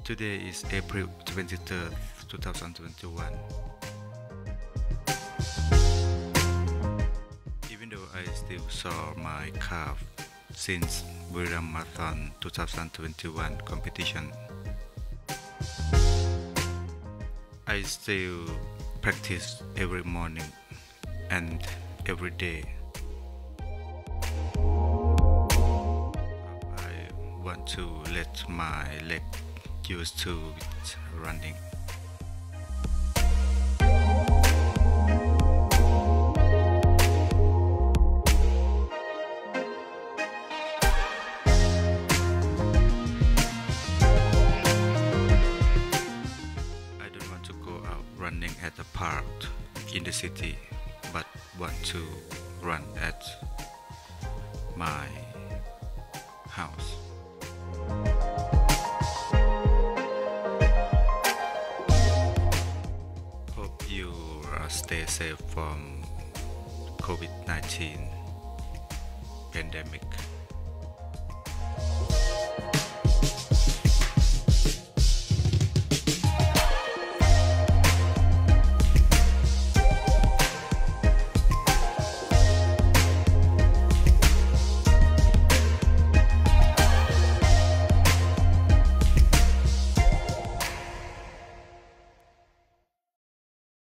Today is April 23rd, 2021. Even though I still saw my calf since Buriram Marathon 2021 competition, I still practice every morning and every day. I want to let my leg used to with running. I don't want to go out running at the park in the city, but want to run at my house. Hope you stay safe from COVID-19 pandemic.